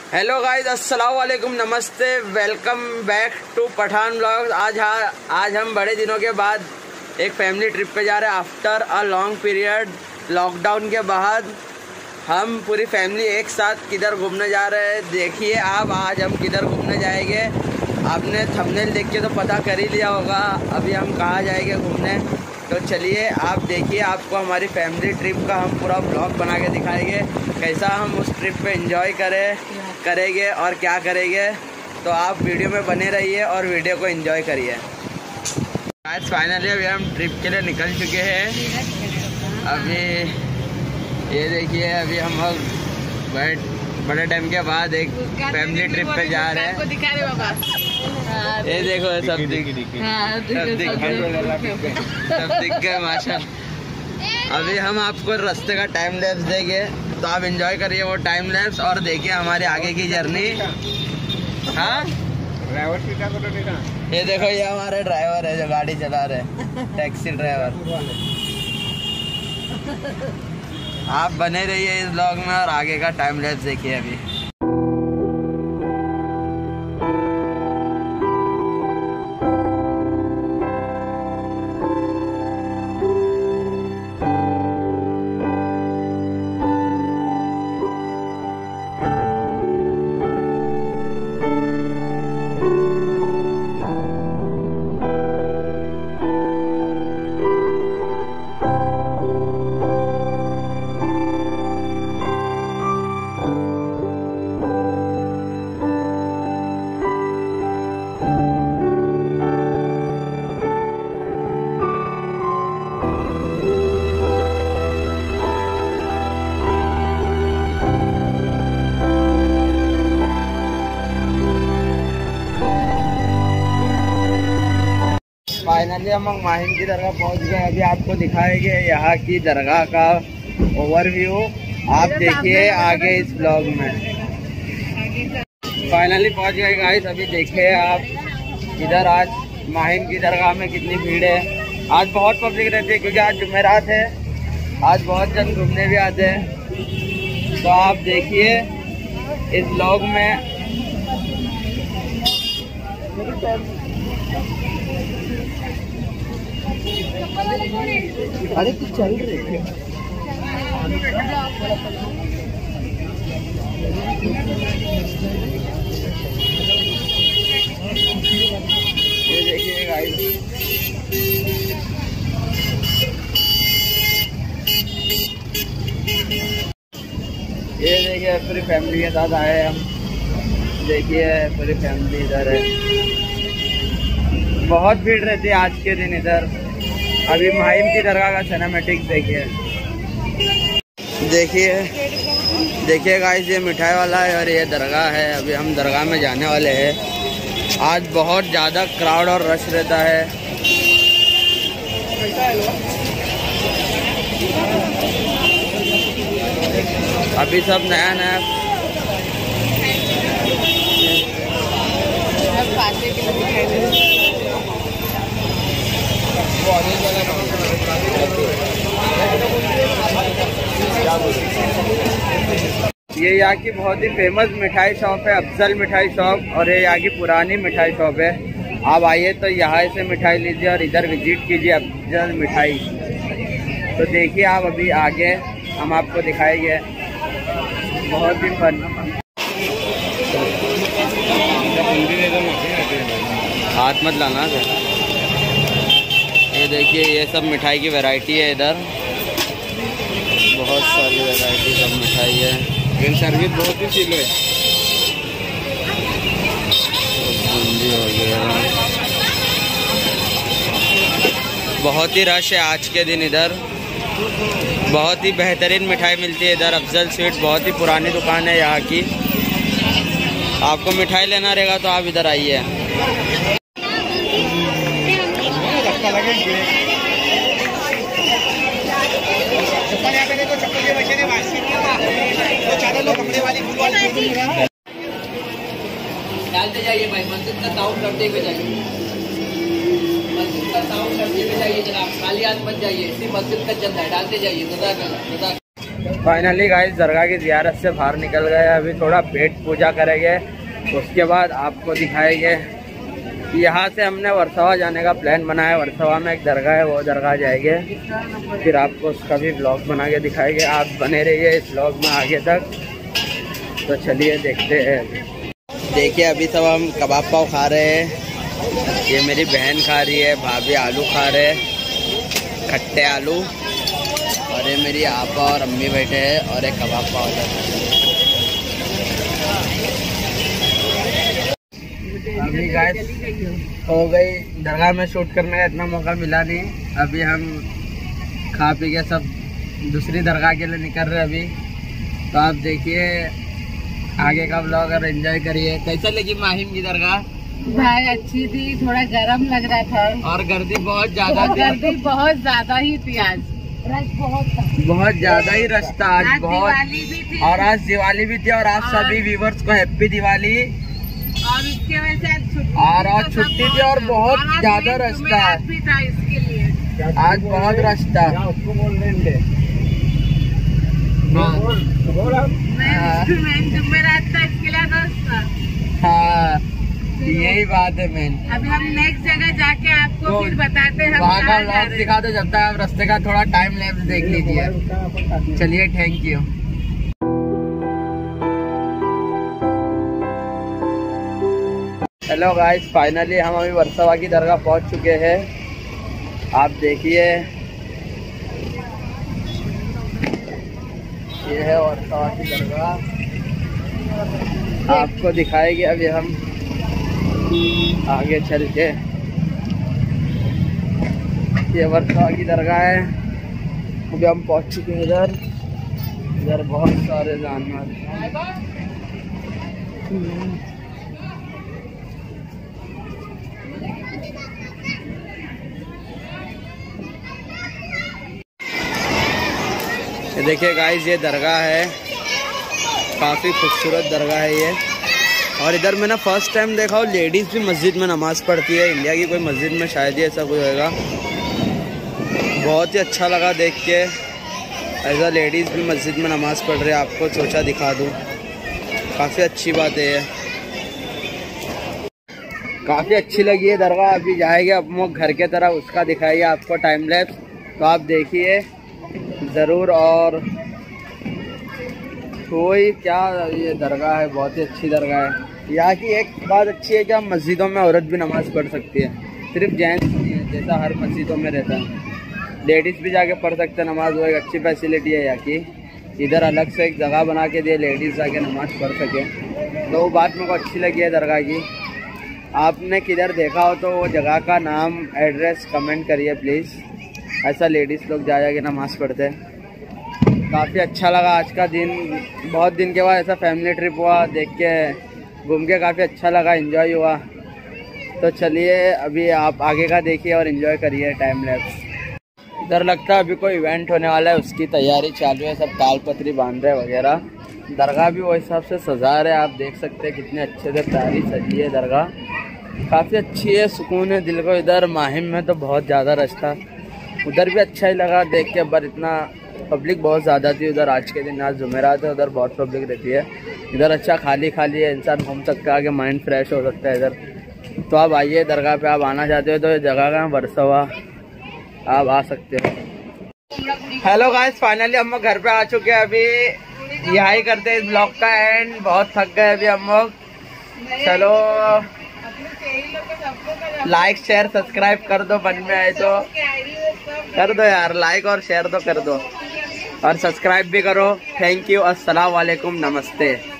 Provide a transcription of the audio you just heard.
Hello guys, अस्सलाम वालेकुम, नमस्ते, welcome back to Pathan vlogs. आज हम बड़े दिनों के बाद एक फैमिली ट्रिप पे जा रहे हैं। After a long period, lockdown के बाद हम पूरी फैमिली एक साथ किधर घूमने जा रहे हैं। देखिए आप, आज हम किधर घूमने जाएंगे। आपने थंबनेल देख के तो पता कर ही लिया होगा अभी हम कहाँ जाएंगे घूमने। तो चलिए आप देखिए, आपको हमारी फैमिली ट्रिप का हम पूरा ब्लॉग बना के दिखाएंगे, कैसा हम उस ट्रिप पे एंजॉय करेंगे और क्या करेंगे। तो आप वीडियो में बने रहिए और वीडियो को एंजॉय करिए। आज फाइनली अभी हम ट्रिप के लिए निकल चुके हैं। अभी ये देखिए, अभी हम लोग बड़े टाइम के बाद एक फैमिली ट्रिप पे जा रहे हैं। ये देखो, सब दिख गए माशाल्लाह। अभी हम आपको रास्ते का टाइम लैप्स देंगे, तो आप एंजॉय करिए वो टाइम लैप्स और देखिए हमारे आगे की जर्नी। हाँ, ये देखो, ये हमारे ड्राइवर है जो गाड़ी चला रहे, टैक्सी ड्राइवर। आप बने रहिए इस ब्लॉग में और आगे का टाइम लैप्स देखिए। अभी फाइनली हम माहिम की दरगाह पहुंच गए। अभी आपको दिखाएंगे यहाँ की दरगाह का ओवरव्यू। आप देखिए आगे इस ब्लॉग में। फाइनली पहुंच गए गाइस। अभी देखिए आप इधर, आज माहिम की दरगाह में कितनी भीड़ है। आज बहुत पब्लिक रहती है क्योंकि आज जुमेरात है। आज बहुत जन घूमने भी आते हैं। तो आप देखिए इस ब्लॉग में। अरे कुछ चल रही है। ये देखिए गाइस, ये देखिए पूरी फैमिली के साथ आए हम। देखिए पूरी फैमिली इधर है। बहुत भीड़ रहती है आज के दिन इधर। अभी माहिम की दरगाह का सिनेमैटिक देखिए। देखिए गाइस, ये मिठाई वाला है और ये दरगाह है। अभी हम दरगाह में जाने वाले हैं। आज बहुत ज़्यादा क्राउड और रश रहता है। अभी सब नया ये यहाँ की बहुत ही फेमस मिठाई शॉप है, अफजल मिठाई शॉप। और ये यहाँ की पुरानी मिठाई शॉप है। आप आइए तो यहाँ से मिठाई लीजिए और इधर विजिट कीजिए अफजल मिठाई। तो देखिए आप, अभी आगे हम आपको दिखाएंगे। बहुत ही फन। हाथ मत लाना सर। ये देखिए, ये सब मिठाई की वैरायटी है इधर। बहुत सारी वैरायटी सब मिठाई है। सर्विस बहुत ही सील है। बूंदी हो गया। बहुत ही रश है आज के दिन इधर। बहुत ही बेहतरीन मिठाई मिलती है इधर। अफजल स्वीट बहुत ही पुरानी दुकान है यहाँ की। आपको मिठाई लेना रहेगा तो आप इधर आइए। डालते जाइए भाई, मस्जिद का साउंड करते हुए जाइए। मस्जिद का साउंड करते हुए जाइए जनाब, खाली हाथ मत जाइए। इसी मस्जिद का चंदा है, डालते जाइए। फाइनली गाइस दरगाह की ज़ियारत से बाहर निकल गए। अभी थोड़ा पेट पूजा करेंगे, उसके बाद आपको दिखाएंगे। यहाँ से हमने वर्सोवा जाने का प्लान बनाया। वर्सोवा में एक दरगाह है, वो दरगाह जाएंगे, फिर आपको उसका भी ब्लॉग बना के दिखाएंगे। आप बने रहिए इस ब्लॉग में आगे तक। तो चलिए देखते हैं। देखिए अभी सब हम कबाब पाव खा रहे हैं। ये मेरी बहन खा रही है, भाभी आलू खा रहे हैं, खट्टे आलू। और ये मेरी आपा और अम्मी बैठे हैं और एक कबाब पाव है। अभी गाइस हो गई, दरगाह में शूट करने का इतना मौका मिला नहीं। अभी हम खा पी के सब दूसरी दरगाह के लिए निकल रहे हैं अभी। तो आप देखिए आगे का ब्लॉग और एंजॉय करिए। कैसा लगी माहिम की दरगाह? भाई अच्छी थी, थोड़ा गर्म लग रहा था और गर्दी बहुत ज्यादा थी। गर्दी बहुत ज्यादा ही थी आज, रश बहुत ज्यादा ही रश था आज बहुत। दिवाली भी थी और आज दिवाली भी थी। और आप सभी व्यूवर्स को हैप्पी दिवाली। और उसके वजह से आज छुट्टी और आज छुट्टी थी और बहुत ज्यादा रश था इसके लिए। आज बहुत रश था। हाँ यही बात है मैन। अभी हम नेक्स्ट जगह जाके आपको फिर बताते हैं वहाँ का व्लॉग दिखा दो। जब तक आप रास्ते का थोड़ा टाइम लैप्स देख लीजिए। चलिए thank you. Hello guys, finally हम अभी वर्सोवा की दरगाह पहुँच चुके हैं। आप देखिए ये है वर्सोवा की दरगाह, आपको दिखाएंगे अभी हम आगे चल के। ये वर्सोवा की दरगाह है। अभी हम पहुंच चुके हैं इधर। इधर बहुत सारे जानवर। ये देखिए गाइस, ये दरगाह है, काफ़ी खूबसूरत दरगाह है ये। और इधर मैंने फर्स्ट टाइम देखा हो लेडीज़ भी मस्जिद में नमाज़ पढ़ती है। इंडिया की कोई मस्जिद में शायद ही ऐसा कोई होगा। बहुत ही अच्छा लगा देख के, ऐसा लेडीज़ भी मस्जिद में नमाज़ पढ़ रहे हैं। आपको सोचा दिखा दूँ, काफ़ी अच्छी बात है ये, काफ़ी अच्छी लगी है दरगाह। अभी जाएंगे अब वो घर के तरफ, उसका दिखाइए आपको टाइम लैप्स। तो आप देखिए ज़रूर। और कोई क्या ये दरगाह है, बहुत ही अच्छी दरगाह है। यहाँ की एक बात अच्छी है कि हम मस्जिदों में औरत भी नमाज़ पढ़ सकती है, सिर्फ जेंट्स नहीं है जैसा हर मस्जिदों में रहता है। लेडीज़ भी जाके पढ़ सकते हैं नमाज़, वो एक अच्छी फैसिलिटी है यहाँ की। इधर अलग से एक जगह बना के दिए, लेडीज़ जाके नमाज़ पढ़ सके। तो वो बात मेरे को अच्छी लगी है दरगाह की। आपने किधर देखा हो तो वो जगह का नाम, एड्रेस कमेंट करिए प्लीज़। ऐसा लेडीज़ लोग जा के नमाज़ पढ़ते हैं। काफ़ी अच्छा लगा आज का दिन, बहुत दिन के बाद ऐसा फैमिली ट्रिप हुआ, देख के घूम के काफ़ी अच्छा लगा, एंजॉय हुआ। तो चलिए अभी आप आगे का देखिए और एंजॉय करिए टाइम लैप्स। इधर लगता है अभी कोई इवेंट होने वाला है, उसकी तैयारी चालू है, सब तालपत्री बांध रहे वगैरह। दरगाह भी वो हिसाब से सजा रहे हैं, आप देख सकते हैं कितने अच्छे से प्यारी सजी है दरगाह, काफ़ी अच्छी है, सुकून है दिल को। इधर माहिम में तो बहुत ज़्यादा रश था, उधर भी अच्छा ही लगा देख के, पर इतना पब्लिक बहुत ज़्यादा थी उधर। आज के दिन आज जुमेरात है, उधर बहुत पब्लिक रहती है। इधर अच्छा खाली खाली है, इंसान घूम सकता है, आगे माइंड फ्रेश हो सकता है इधर। तो आप आइए दरगाह पे, आप आना चाहते हो तो ये जगह का वर्सोवा, आप आ सकते हो। हेलो गाइस, फाइनली हम लोग घर पे आ चुके हैं। अभी यही करते हैं इस ब्लॉग का एंड, बहुत थक गए अभी हम लोग। चलो लाइक शेयर सब्सक्राइब कर दो, बन में आए तो कर दो यार, लाइक और शेयर तो कर दो, और सब्सक्राइब भी करो। थैंक यू, अस्सलाम वालेकुम, नमस्ते।